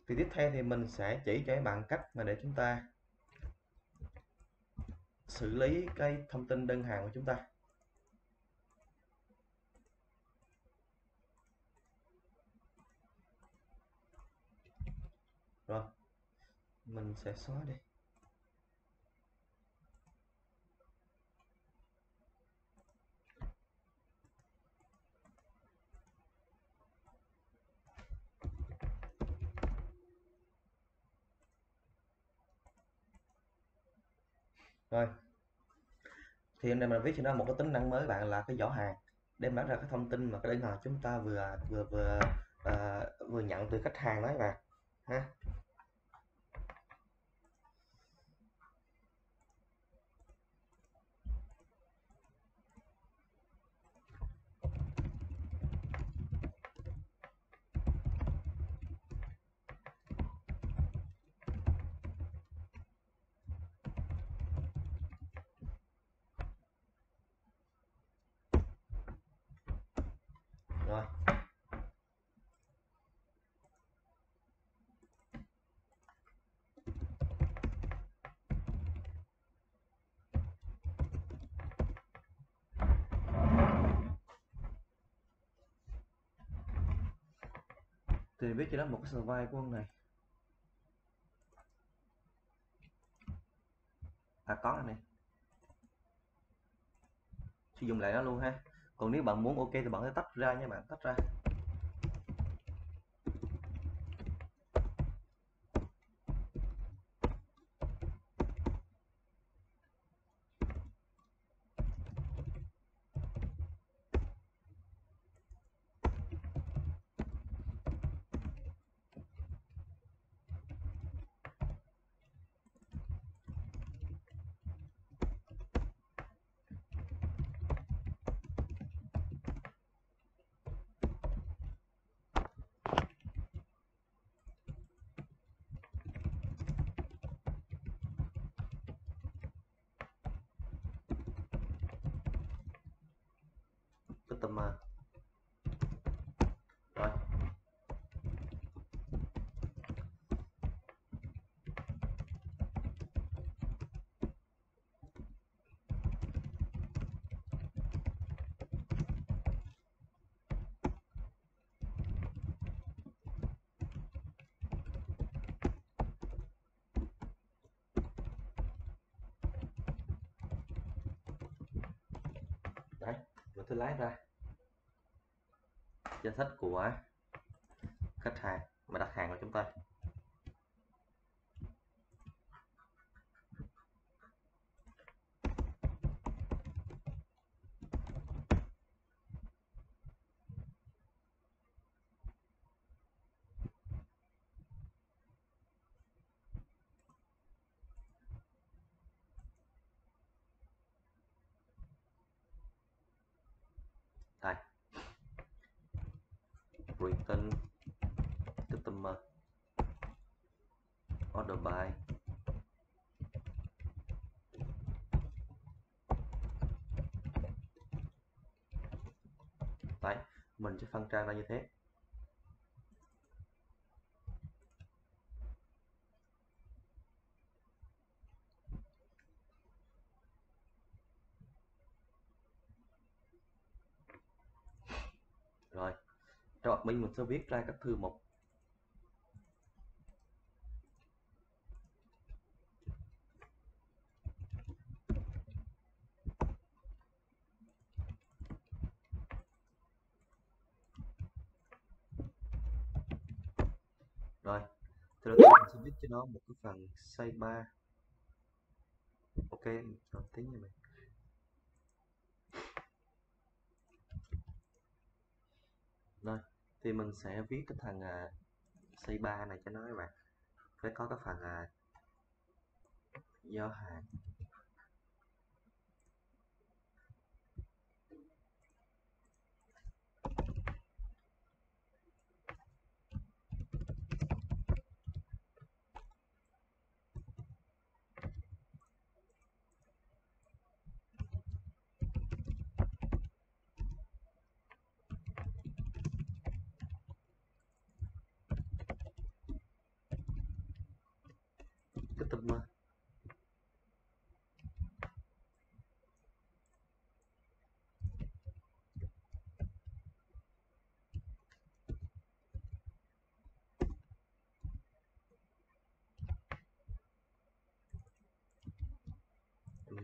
Thì tiếp theo thì mình sẽ chỉ cho các bạn cách mà để chúng ta xử lý cái thông tin đơn hàng của chúng ta. Rồi, mình sẽ xóa đi. Rồi, thì anh em mình viết cho nó một cái tính năng mới bạn là cái giỏ hàng, đem bán ra cái thông tin mà cái đơn hàng chúng ta vừa nhận từ khách hàng đó các bạn ha. Rồi, thì viết cho nó một cái slide của con này. Có anh này, sử dụng lại nó luôn ha. Còn nếu bạn muốn ok thì bạn sẽ tách ra nha bạn, tách ra. Customer. Rồi, đấy, rồi tôi lấy ra danh sách của khách hàng mà đặt hàng của chúng ta. Đây, return customer order by. Đấy, mình sẽ phân trang ra như thế. Rồi, trong admin mình sẽ viết ra các thư mục. Rồi, thì đầu tiên mình sẽ viết cho nó một cái phần sidebar. Ok, rồi tiếng như vậy. Rồi, thì mình sẽ viết cái thằng sidebar này cho nó các bạn. Phải có cái phần giao hàng.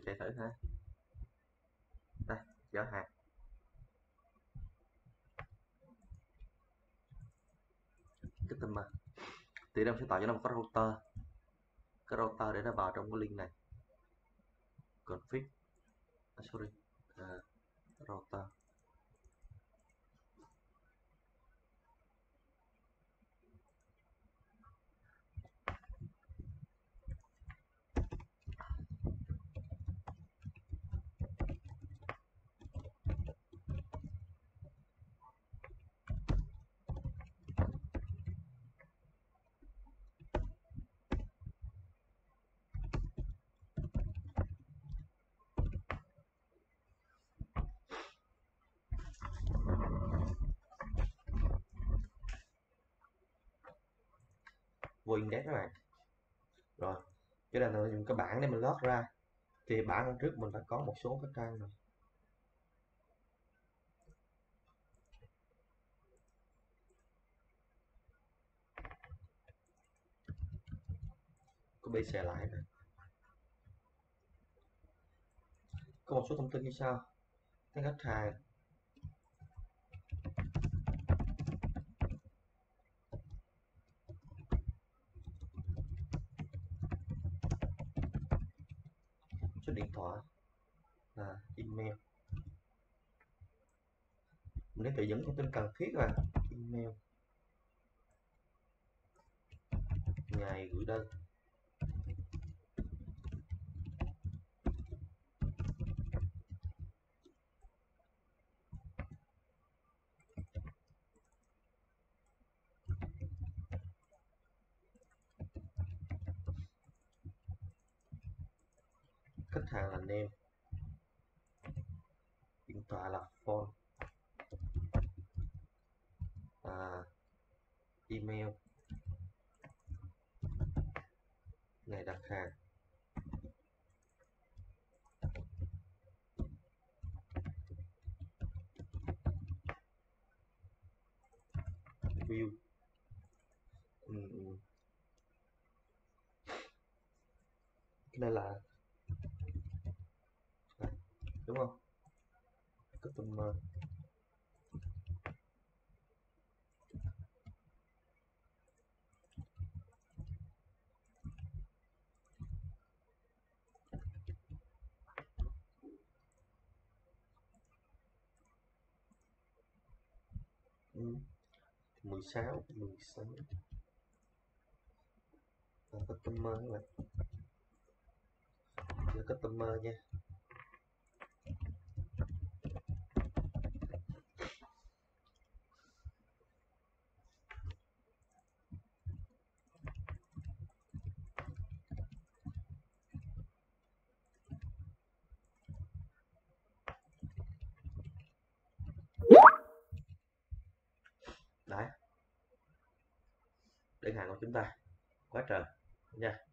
chạy thử ha. Đây, giỏ hàng. Customer. Thì đây sẽ tạo cho nó một cái router để nó vào trong cái link này. Config. Sorry. Router. Vô index các bạn. Rồi, cái này là dùng cái bảng để mình lót ra. Thì bảng hôm trước mình đã có một số cái trang rồi. Copy share lại nè. Có một số thông tin như sau. Tên khách hàng, số điện thoại, email. Mình để tự dẫn thông tin cần thiết là email, ngày gửi đơn, khách hàng là name, điện thoại là phone, email, ngày đặt hàng, view. Cái này là đúng không? Customer. Ừ. 16 customer các bạn. Là customer nha. Đấy, đơn hàng của chúng ta quá trời nha.